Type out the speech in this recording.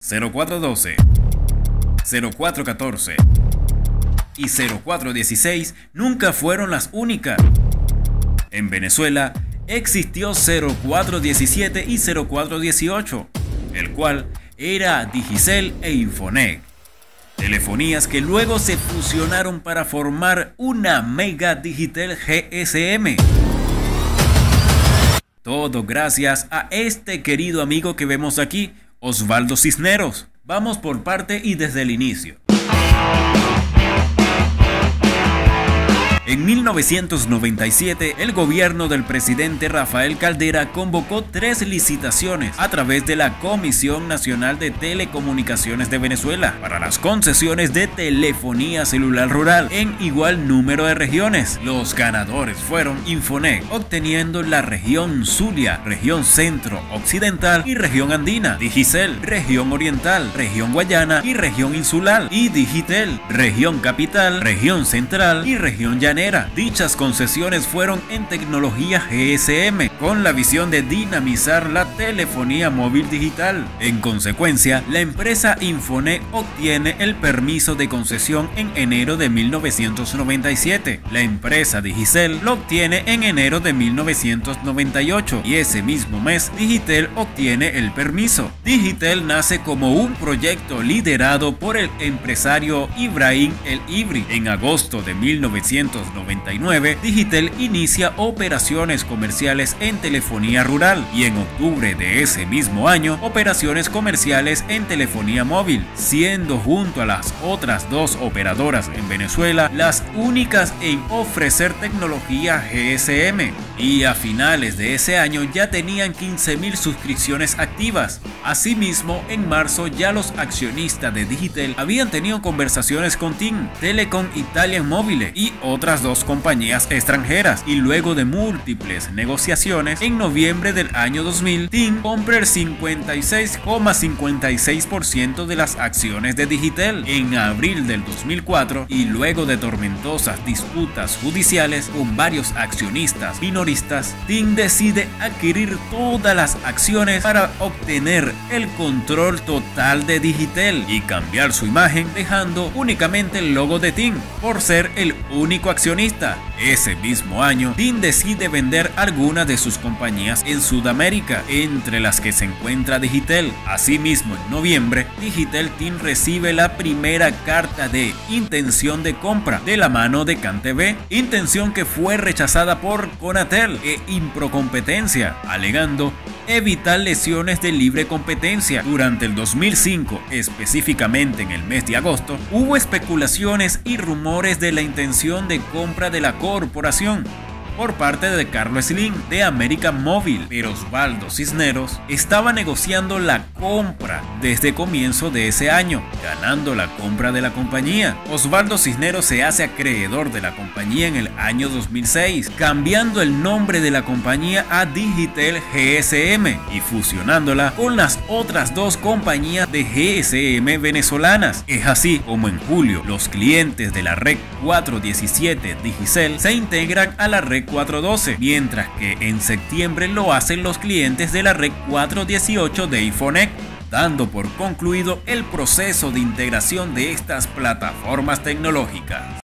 0412, 0414 y 0416 nunca fueron las únicas. En Venezuela existió 0417 y 0418, el cual era Digicel e Infonec, telefonías que luego se fusionaron para formar una Mega Digitel GSM. Todo gracias a este querido amigo que vemos aquí, Osvaldo Cisneros. Vamos por parte y desde el inicio. En 1997, el gobierno del presidente Rafael Caldera convocó 3 licitaciones a través de la Comisión Nacional de Telecomunicaciones de Venezuela para las concesiones de telefonía celular rural en igual número de regiones. Los ganadores fueron Infonec, obteniendo la región Zulia, región Centro Occidental y región Andina; Digicel, región Oriental, región Guayana y región Insular; y Digitel, región Capital, región Central y región Llanera. Dichas concesiones fueron en tecnología GSM, con la visión de dinamizar la telefonía móvil digital. En consecuencia, la empresa Infonec obtiene el permiso de concesión en enero de 1997. La empresa Digicel lo obtiene en enero de 1998 y ese mismo mes Digitel obtiene el permiso. Digitel nace como un proyecto liderado por el empresario Ibrahim El Ibri. En agosto de 1999, Digitel inicia operaciones comerciales en telefonía rural y en octubre de ese mismo año operaciones comerciales en telefonía móvil, siendo junto a las otras 2 operadoras en Venezuela las únicas en ofrecer tecnología GSM. Y a finales de ese año ya tenían 15.000 suscripciones activas. Asimismo, en marzo ya los accionistas de Digitel habían tenido conversaciones con TIM, Telecom Italian Mobile y otras 2 compañías extranjeras, y luego de múltiples negociaciones, en noviembre del año 2000, TIM compra el 56,56% de las acciones de Digitel. En abril del 2004, y luego de tormentosas disputas judiciales con varios accionistas minoristas, TIM decide adquirir todas las acciones para obtener el control total de Digitel y cambiar su imagen, dejando únicamente el logo de TIM por ser el único accionista. Ese mismo año, TIM decide vender algunas de sus compañías en Sudamérica, entre las que se encuentra Digitel. Asimismo, en noviembre, Digitel TIM recibe la primera carta de intención de compra de la mano de CanTV, intención que fue rechazada por Conatel e Improcompetencia, alegando evitar lesiones de libre competencia. Durante el 2005, específicamente en el mes de agosto, hubo especulaciones y rumores de la intención de compra de la corporación por parte de Carlos Slim de América Móvil, pero Osvaldo Cisneros estaba negociando la compra desde comienzo de ese año, ganando la compra de la compañía. Osvaldo Cisneros se hace acreedor de la compañía en el año 2006, cambiando el nombre de la compañía a Digitel GSM y fusionándola con las otras 2 compañías de GSM venezolanas. Es así como en julio los clientes de la red 417 Digicel se integran a la red 412, mientras que en septiembre lo hacen los clientes de la red 418 de Infonec, dando por concluido el proceso de integración de estas plataformas tecnológicas.